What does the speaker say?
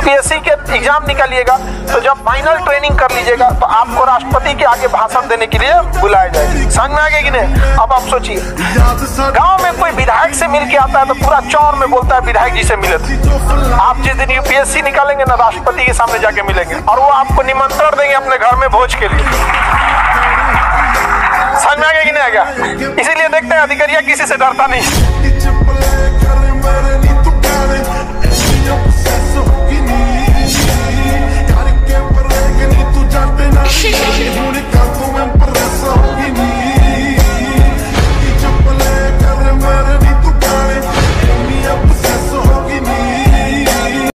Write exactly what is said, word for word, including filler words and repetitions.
UPSC के exam निकालिएगा तो जब फाइनल ट्रेनिंग कर लीजिएगा तो आपको राष्ट्रपति के आगे भाषण देने के लिए बुलाया जाएगा। समझ में आ गया कि नहीं? अब आप सोचिए, गांव में कोई विधायक से मिल के आता है तो पूरा चौर में बोलता है विधायक जी से मिले थे। आप जिस दिन यूपीएससी निकालेंगे ना, राष्ट्रपति के सामने जाके मिलेंगे और वो आपको निमंत्रण देंगे अपने घर में भोज के लिए। समझ में आ गया कि नहीं आ गया? इसीलिए देखते हैं अधिकारिया किसी से डरता नहीं।